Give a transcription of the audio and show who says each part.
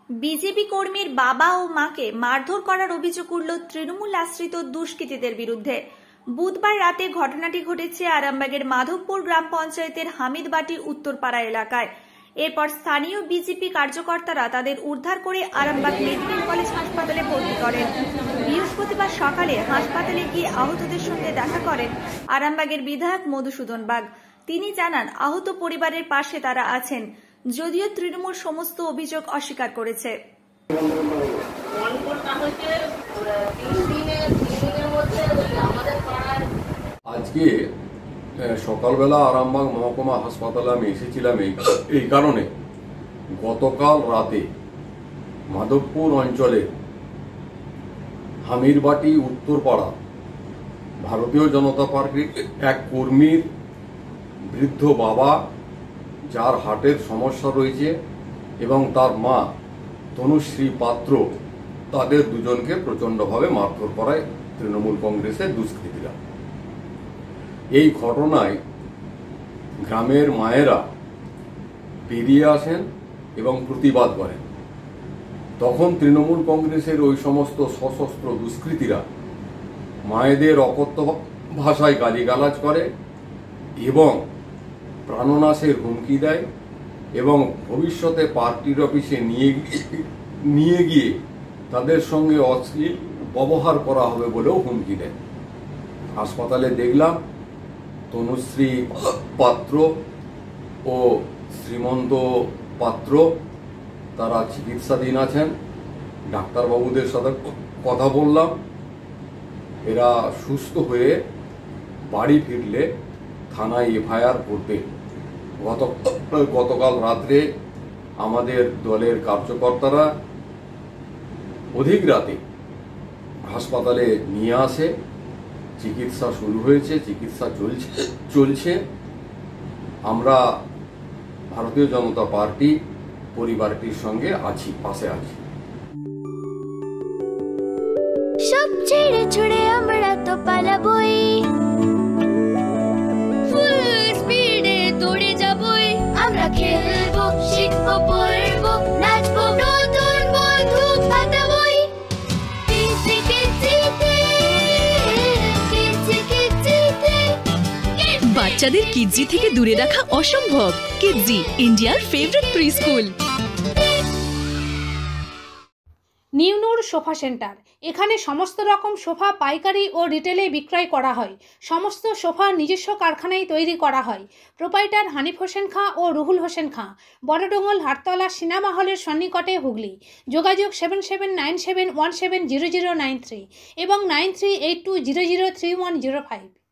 Speaker 1: BJP কর্মীর বাবা ও মাকে মারধর করার অভিযোগ উঠল তৃণমূল আশ্রিত দুষ্কৃতীদের বিরুদ্ধে। বুধবার রাতে ঘটনাটি ঘটেছে আরামবাগের মাধবপুর গ্রাম পঞ্চায়েতের হামিদবাটি উত্তরপাড়া এলাকায়। এরপর স্থানীয় বিজেপি কার্যকর্তারা তাদের উদ্ধার করে আরামবাগ মেডিকেল কলেজ হাসপাতালে ভর্তি করেন। বৃহস্পতিবার সকালে হাসপাতালে গিয়ে আহতদের সঙ্গে দেখা করেন আরামবাগের বিধায়ক মধুসূদন বাগ। তিনি জানান, আহত পরিবারের পাশে তারা আছেন, যদিও তৃণমূল সমস্ত অভিযোগ অস্বীকার করেছে।
Speaker 2: আজকে সকালবেলা আরামবাগ মহকুমা হাসপাতালে আমি এসেছিলাম এই কারণে গতকাল রাতে মাধবপুর অঞ্চলে হামিরবাটি উত্তরপাড়া ভারতীয় জনতা পার্টির এক কর্মীর বৃদ্ধ বাবা, যার হার্টের সমস্যা রয়েছে, এবং তার মা তনুশ্রী পাত্র, তাদের দুজনকে প্রচণ্ডভাবে মারধর করায় তৃণমূল কংগ্রেসের দুষ্কৃতীরা। এই ঘটনায় গ্রামের মায়েরা বেরিয়ে আসেন এবং প্রতিবাদ করেন। তখন তৃণমূল কংগ্রেসের ওই সমস্ত সশস্ত্র দুষ্কৃতীরা মায়েদের অকথ্য ভাষায় গালিগালাজ করে এবং প্রাণনাশের হুমকি দেয় এবং ভবিষ্যতে পার্টির অফিসে নিয়ে গিয়ে তাদের সঙ্গে অশ্লীল ব্যবহার করা হবে বলেও হুমকি দেয়। হাসপাতালে দেখলাম তনুশ্রী পাত্র ও শ্রীমন্ত পাত্র তারা চিকিৎসাধীন আছেন। ডাক্তারবাবুদের সাথে কথা বললাম, এরা সুস্থ হয়ে বাড়ি ফিরলে থানায় এফআইআর করবে। গতকাল রাত্রে আমাদের দলের কার্যকর্তারা অধিক রাতে হাসপাতালে নিয়ে আসে, চিকিৎসা শুরু হয়েছে, চিকিৎসা চলছে। আমরা ভারতীয় জনতা পার্টি পরিবারটির সঙ্গে আছি, পাশে আছি।
Speaker 3: সব ছেড়ে ছুড়ে আমরা তো পালাবই, ফুল স্পিডে দৌড়ে যাবই। আমরা খেলবো, শিখবো, পড়বো, নাচবো, নতুন বন্ধু পাতাবই।
Speaker 4: বাচ্চাদের কিডজি থেকে দূরে রাখা অসম্ভব। কিডজি, ইন্ডিয়ার ফেভারিট প্রি স্কুল।
Speaker 5: নিউনুর সোফা সেন্টার, এখানে সমস্ত রকম সোফা পাইকারি ও রিটেলে বিক্রয় করা হয়। সমস্ত সোফা নিজস্ব কারখানায় তৈরি করা হয়। প্রোপাইটার হানিফ হোসেন খাঁ ও রুহুল হোসেন খাঁ, বড়ডোঙ্গল হাটতলা সিনেমা হলের সন্নিকটে, হুগলি। যোগাযোগ 7797170093 এবং 9382003105।